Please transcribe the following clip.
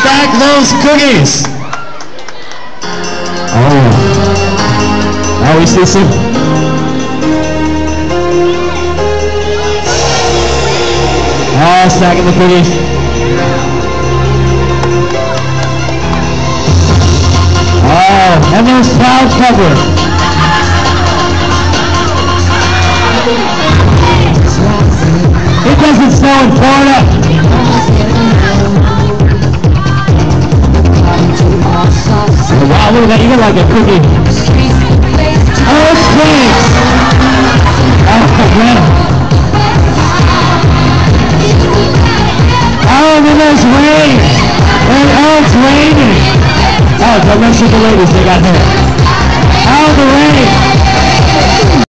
Stack those cookies. Oh, we see some. Oh, stacking the cookies. Oh, and there's cloud cover. It doesn't snow in Florida. Oh, wow, look at that. You got like a cookie. Oh, it's thanks. Oh, man. Oh, then there's rain. And, oh, it's raining. Oh, don't mention the ladies. They got hair. Oh, the rain.